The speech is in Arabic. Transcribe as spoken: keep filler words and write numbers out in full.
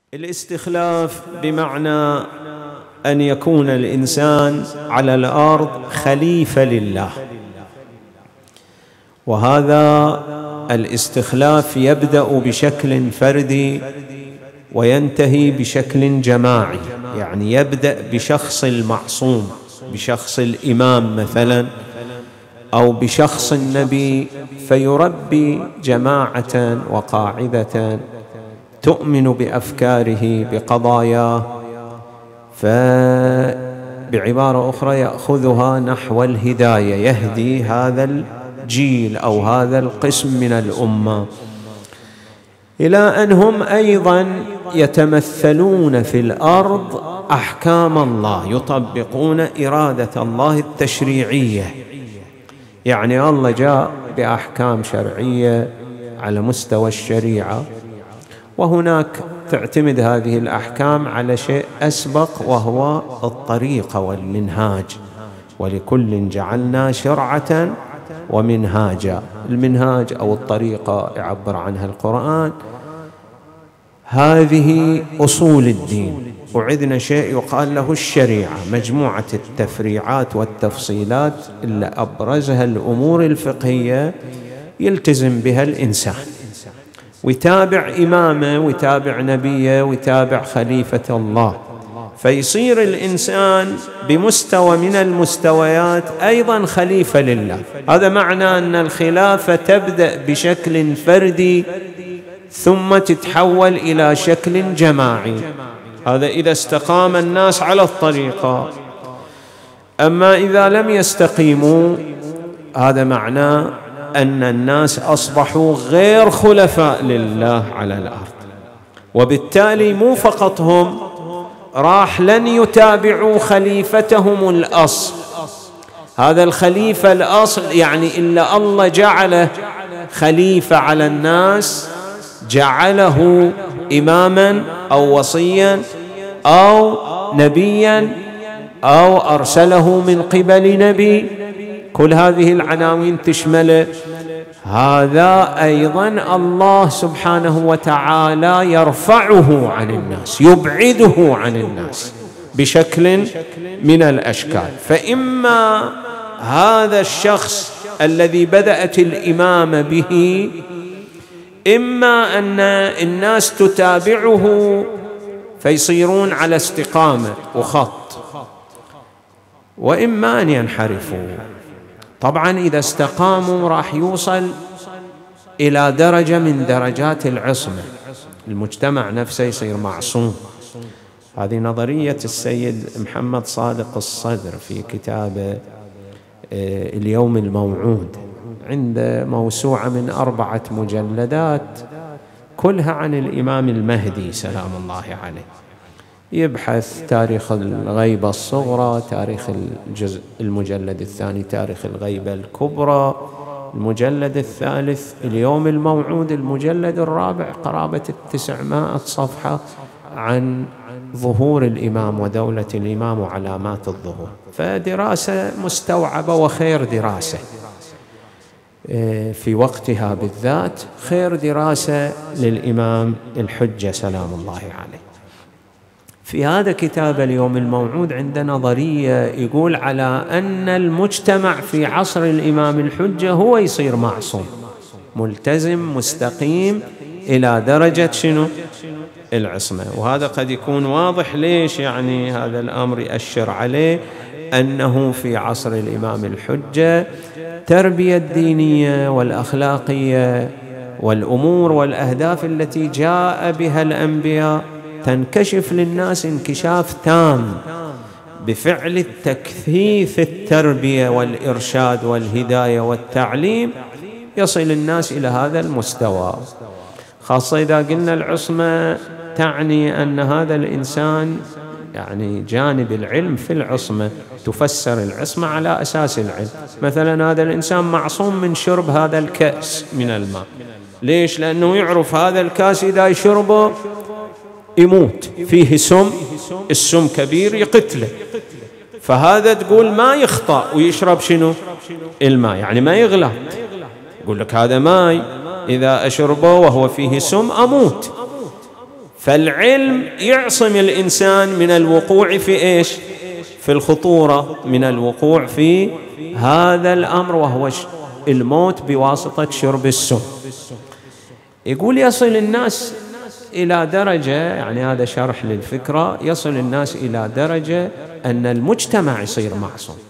الاستخلاف بمعنى أن يكون الإنسان على الأرض خليفة لله، وهذا الاستخلاف يبدأ بشكل فردي وينتهي بشكل جماعي. يعني يبدأ بشخص المعصوم، بشخص الإمام مثلا، أو بشخص النبي، فيربي جماعة وقاعدة تؤمن بأفكاره بقضاياه، فبعبارة أخرى يأخذها نحو الهداية، يهدي هذا الجيل أو هذا القسم من الأمة، إلى أن هم أيضا يتمثلون في الأرض أحكام الله، يطبقون إرادة الله التشريعية. يعني الله جاء بأحكام شرعية على مستوى الشريعة، وهناك تعتمد هذه الأحكام على شيء أسبق وهو الطريقة والمنهاج، ولكل جعلنا شرعة ومنهاجا. المنهاج أو الطريقة يعبر عنها القرآن، هذه أصول الدين، وعندنا شيء يقال له الشريعة، مجموعة التفريعات والتفصيلات اللي أبرزها الأمور الفقهية يلتزم بها الإنسان، ويتابع إمامه ويتابع نبيه ويتابع خليفة الله، فيصير الإنسان بمستوى من المستويات أيضا خليفة لله. هذا معنى أن الخلافة تبدأ بشكل فردي ثم تتحول إلى شكل جماعي، هذا إذا استقام الناس على الطريقة. أما إذا لم يستقيموا، هذا معناه أن الناس أصبحوا غير خلفاء لله على الأرض، وبالتالي مو فقط هم راح لن يتابعوا خليفتهم الأصل. هذا الخليفة الأصل يعني إلا الله جعله خليفة على الناس، جعله إماما أو وصيا أو نبيا أو أرسله من قبل نبي، كل هذه العناوين تشمله. هذا أيضا الله سبحانه وتعالى يرفعه عن الناس، يبعده عن الناس بشكل من الأشكال. فإما هذا الشخص الذي بدأت الإمامة به، إما أن الناس تتابعه فيصيرون على استقامة وخط، وإما أن ينحرفوا. طبعا إذا استقاموا راح يوصل إلى درجة من درجات العصمة، المجتمع نفسه يصير معصوم. هذه نظرية السيد محمد صادق الصدر في كتابه اليوم الموعود، عند موسوعة من أربعة مجلدات كلها عن الإمام المهدي سلام الله عليه، يبحث تاريخ الغيبة الصغرى، تاريخ الجزء المجلد الثاني تاريخ الغيبة الكبرى، المجلد الثالث اليوم الموعود، المجلد الرابع قرابة التسعمائة صفحة عن ظهور الإمام ودولة الإمام وعلامات الظهور. فدراسة مستوعبة وخير دراسة في وقتها بالذات، خير دراسة للإمام الحجة سلام الله عليه. في هذا كتاب اليوم الموعود عندنا نظرية يقول على أن المجتمع في عصر الإمام الحجة هو يصير معصوم ملتزم مستقيم إلى درجة شنو؟ العصمة. وهذا قد يكون واضح ليش يعني هذا الأمر يأشر عليه أنه في عصر الإمام الحجة التربية الدينية والأخلاقية والأمور والأهداف التي جاء بها الأنبياء تنكشف للناس انكشاف تام بفعل التكثيف التربية والإرشاد والهداية والتعليم، يصل الناس إلى هذا المستوى. خاصة إذا قلنا العصمة تعني أن هذا الإنسان يعني جانب العلم في العصمة، تفسر العصمة على أساس العلم. مثلا هذا الإنسان معصوم من شرب هذا الكأس من الماء، ليش؟ لأنه يعرف هذا الكأس إذا يشربه يموت، فيه سم، السم كبير يقتله، فهذا تقول ما يخطأ ويشرب شنو؟ الماء، يعني ما يغلط. يقول لك هذا ماء إذا أشربه وهو فيه سم أموت، فالعلم يعصم الإنسان من الوقوع في إيش؟ في الخطورة، من الوقوع في هذا الأمر وهو الموت بواسطة شرب السم. يقول يصل الناس إلى درجة، يعني هذا شرح للفكرة، يصل الناس إلى درجة أن المجتمع يصير معصوم.